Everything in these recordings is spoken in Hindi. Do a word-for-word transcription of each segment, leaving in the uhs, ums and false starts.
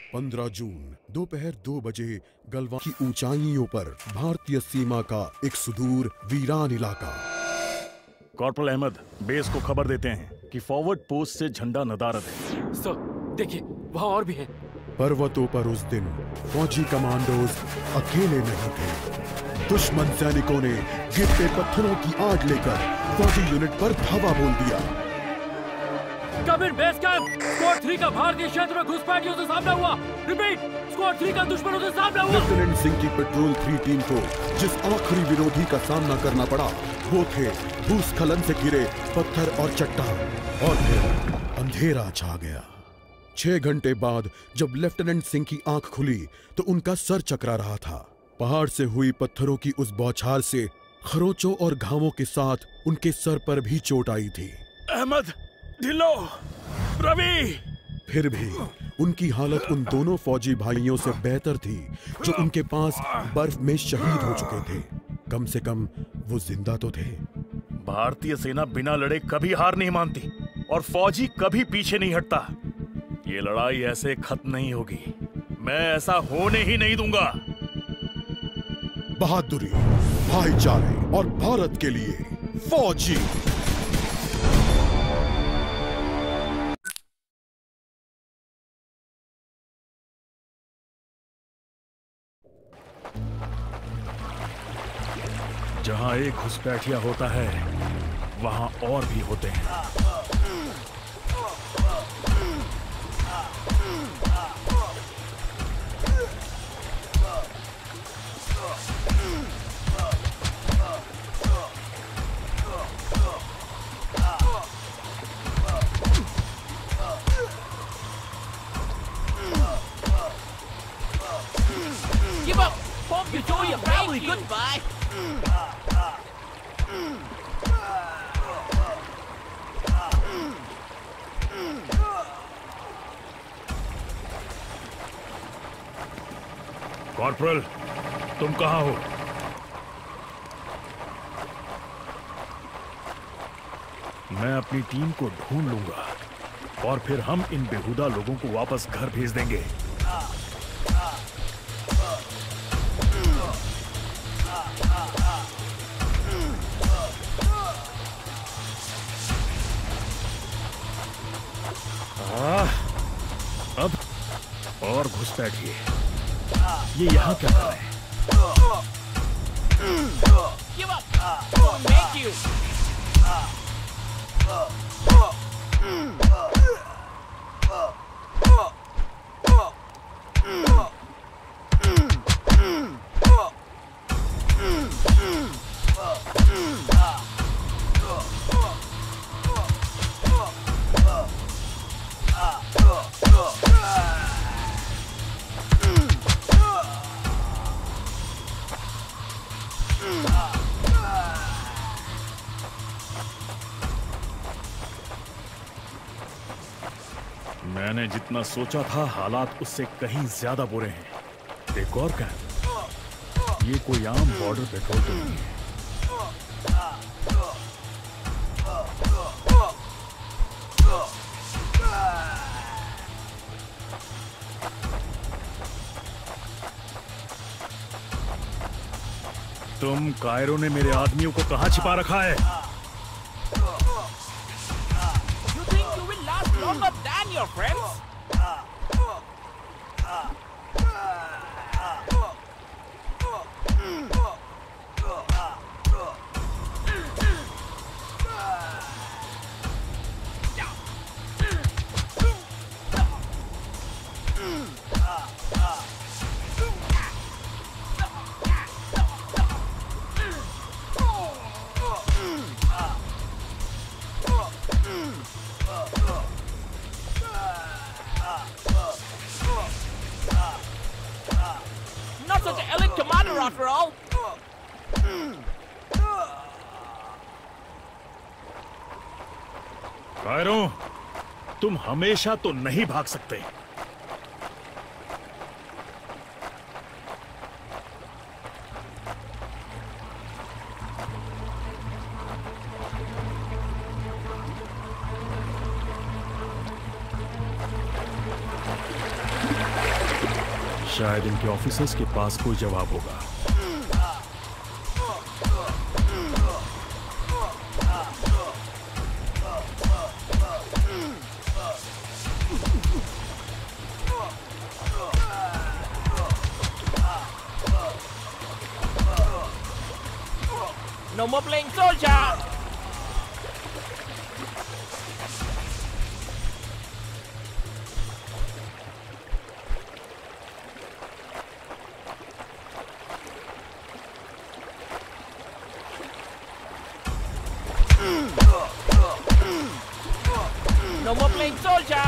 पंद्रह जून दोपहर दो बजे गलवान की ऊंचाइयों पर भारतीय सीमा का एक सुदूर वीरान इलाका। कॉर्पोरल अहमद, बेस को खबर देते हैं कि फॉरवर्ड पोस्ट से झंडा नदारद है। सर, देखिए वहाँ और भी है। पर्वतों पर उस दिन फौजी कमांडोज अकेले नहीं थे। दुश्मन सैनिकों ने गिरते पत्थरों की आग लेकर फौजी यूनिट पर धावा बोल दिया। Coming base camp, squad three का भारतीय क्षेत्र में घुसपैठियों से सामना हुआ। रिपीट, स्क्वाड थ्री का दुश्मनों से सामना हुआ। लेफ्टिनेंट सिंह की पेट्रोल थ्री टीम को जिस आखिरी विरोधी का सामना करना पड़ा वो थे भूस्खलन से घिरे पत्थर और चट्टान। और फिर अंधेरा छा गया। छह घंटे बाद जब लेफ्टिनेंट सिंह की आंख खुली तो उनका सर चकरा रहा था। पहाड़ से हुई पत्थरों की उस बौछार से खरोंचों और घावों के साथ उनके सर पर भी चोट आई थी। अहमद, ढिल्लो, रवि। फिर भी उनकी हालत उन दोनों फौजी भाइयों से बेहतर थी जो उनके पास बर्फ में शहीद हो चुके थे। कम से कम वो जिंदा तो थे। भारतीय सेना बिना लड़े कभी हार नहीं मानती और फौजी कभी पीछे नहीं हटता। ये लड़ाई ऐसे खत्म नहीं होगी। मैं ऐसा होने ही नहीं दूंगा। बहादुरी, भाईचारे और भारत के लिए फौजी। जहां एक घुसपैठिया होता है वहां और भी होते हैं। Give up! Bomb you do your family goodbye! Corporal, तुम कहाँ हो? मैं अपनी टीम को ढूंढ लूंगा और फिर हम इन बेहुदा लोगों को वापस घर भेज देंगे। अब और घुसपैठिए। ये यहाँ क्या कर रहे हैं? Give up! Thank you! मैंने जितना सोचा था हालात उससे कहीं ज्यादा बुरे हैं। एक और कैंप, ये कोई आम बॉर्डर पेट्रोल तो नहीं है। तुम कायरो ने मेरे आदमियों को कहां छिपा रखा है? You think you will last longer than your friends? Not such an elite commander after all. कायरो, तुम हमेशा तो नहीं भाग सकते। शायद इनके ऑफिसर्स के पास कोई जवाब होगा। No more playing soldier! No more playing soldier!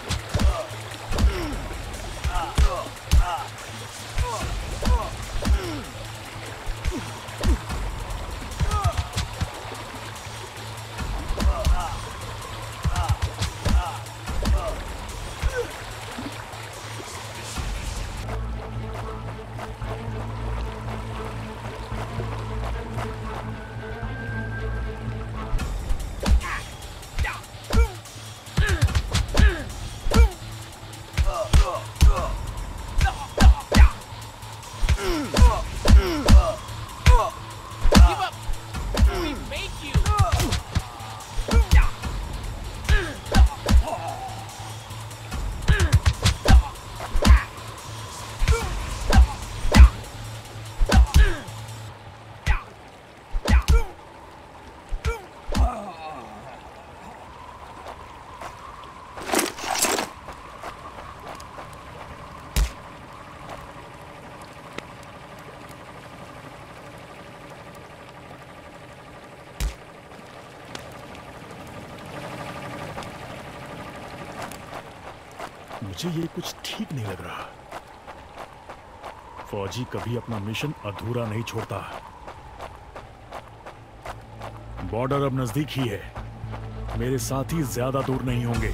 मुझे ये कुछ ठीक नहीं लग रहा। फौजी कभी अपना मिशन अधूरा नहीं छोड़ता। बॉर्डर अब नजदीक ही है, मेरे साथी ज्यादा दूर नहीं होंगे।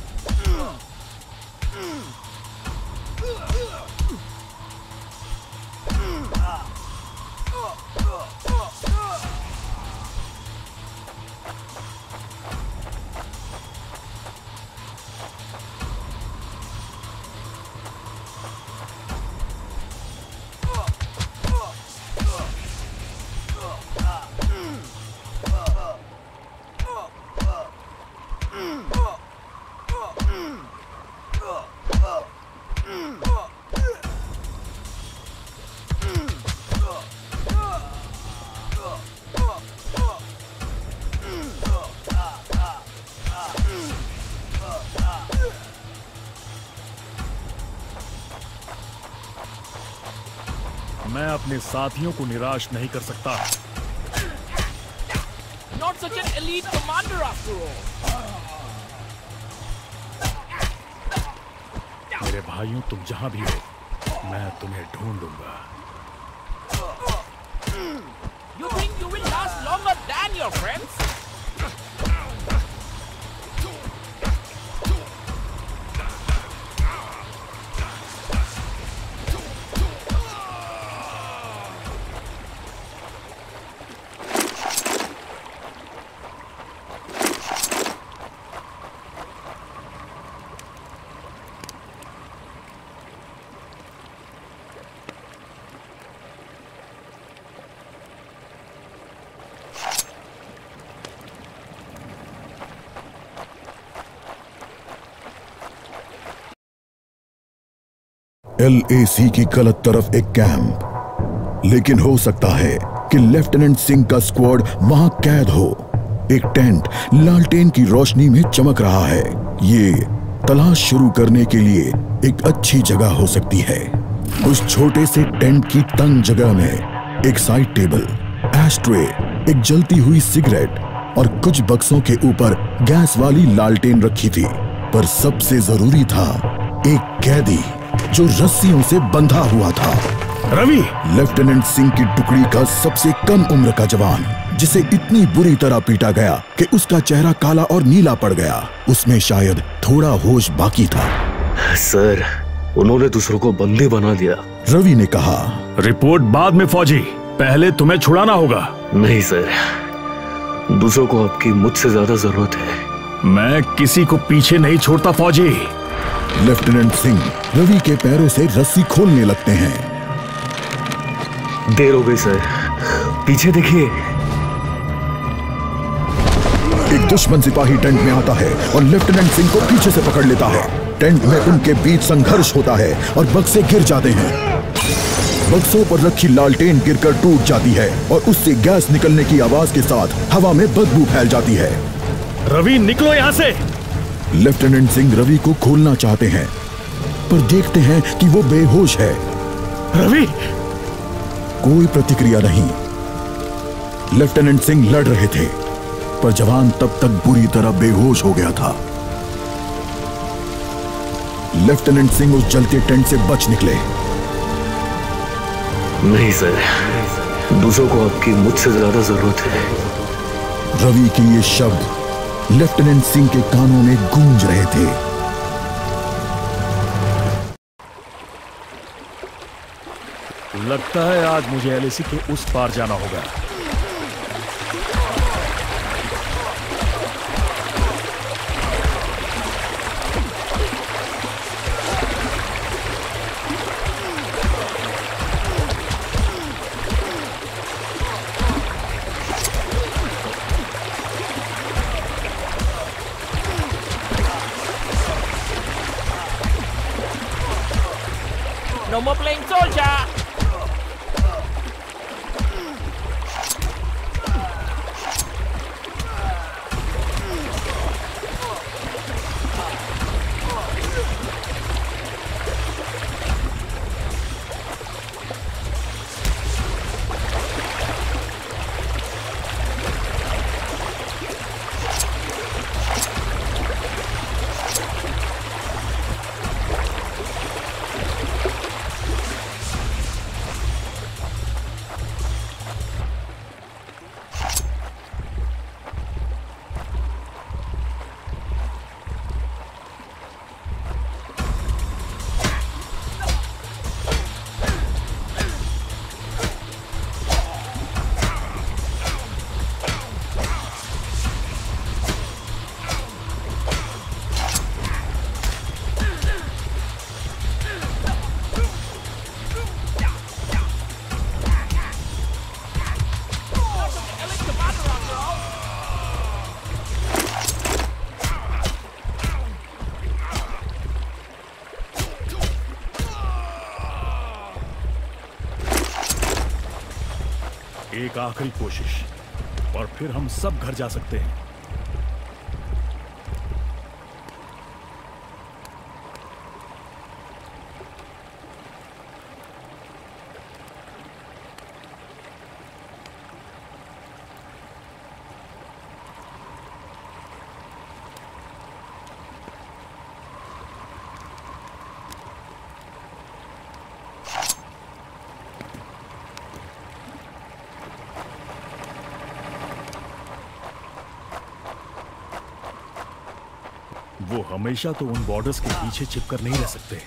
मैं अपने साथियों को निराश नहीं कर सकता। Not such an elite commander after all. मेरे भाइयों, तुम जहां भी हो, मैं तुम्हें ढूंढूंगा। You think you will last longer than your friends? L A C की गलत तरफ एक कैंप, लेकिन हो सकता है कि लेफ्टिनेंट सिंह का स्क्वाड वहां कैद हो। एक टेंट लालटेन की रोशनी में चमक रहा है। ये तलाश शुरू करने के लिए एक अच्छी जगह हो सकती है। उस छोटे से टेंट की तंग जगह में एक साइड टेबल, एस्ट्रे, एक जलती हुई सिगरेट और कुछ बक्सों के ऊपर गैस वाली लालटेन रखी थी। पर सबसे जरूरी था एक कैदी जो रस्सियों से बंधा हुआ था। रवि, लेफ्टिनेंट सिंह की टुकड़ी का सबसे कम उम्र का जवान, जिसे इतनी बुरी तरह पीटा गया कि उसका चेहरा काला और नीला पड़ गया। उसमें शायद थोड़ा होश बाकी था। सर, उन्होंने दूसरों को बंदी बना दिया। रवि ने कहा। रिपोर्ट बाद में फौजी, पहले तुम्हें छुड़ाना होगा। नहीं सर, दूसरों को आपकी मुझसे ज्यादा जरूरत है। मैं किसी को पीछे नहीं छोड़ता फौजी। लेफ्टिनेंट सिंह रवि के पैरों से रस्सी खोलने लगते हैं। देर हो गई सर, पीछे देखिए। एक दुश्मन सिपाही टेंट में आता है और लेफ्टिनेंट सिंह को पीछे से पकड़ लेता है। टेंट में उनके बीच संघर्ष होता है और बक्से गिर जाते हैं। बक्सों पर रखी लालटेन गिरकर टूट जाती है और उससे गैस निकलने की आवाज के साथ हवा में बदबू फैल जाती है। रवि निकलो यहाँ से। लेफ्टिनेंट सिंह रवि को खोलना चाहते हैं पर देखते हैं कि वो बेहोश है। रवि! कोई प्रतिक्रिया नहीं। लेफ्टिनेंट सिंह लड़ रहे थे पर जवान तब तक बुरी तरह बेहोश हो गया था। लेफ्टिनेंट सिंह उस जलते टेंट से बच निकले। नहीं सर, दूसरों को आपकी मुझसे ज्यादा जरूरत है। रवि के ये शब्द लेफ्टिनेंट सिंह के कानों में गूंज रहे थे। लगता है आज मुझे एलएसी के उस पार जाना होगा। No more playing soldier! एक आखिरी कोशिश और फिर हम सब घर जा सकते हैं। वो हमेशा तो उन बॉर्डर्स के पीछे चिपकर नहीं रह सकते।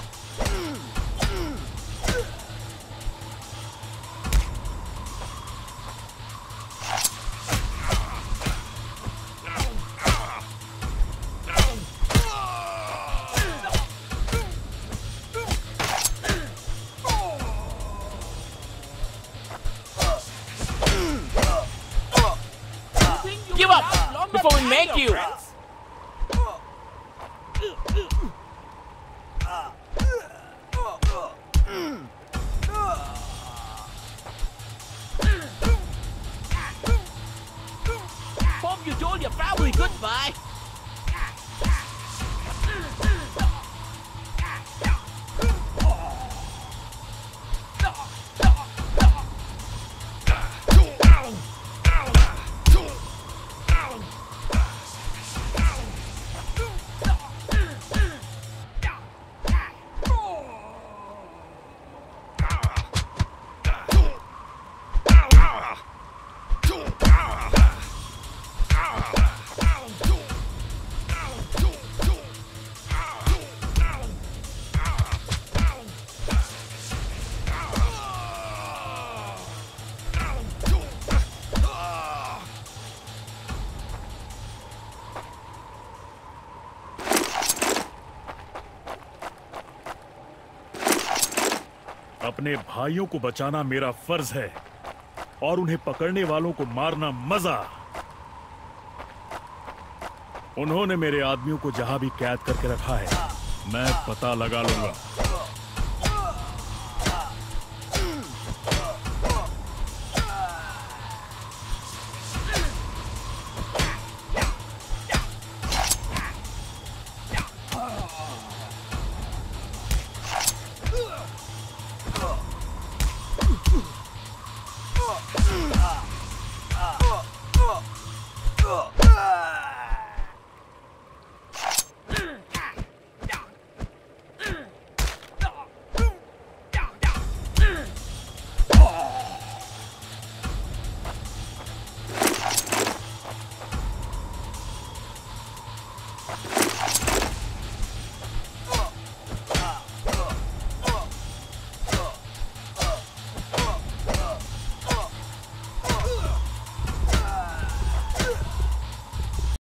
Give up before we make you! अपने भाइयों को बचाना मेरा फर्ज है और उन्हें पकड़ने वालों को मारना मजा। उन्होंने मेरे आदमियों को जहां भी कैद करके रखा है, मैं पता लगा लूंगा।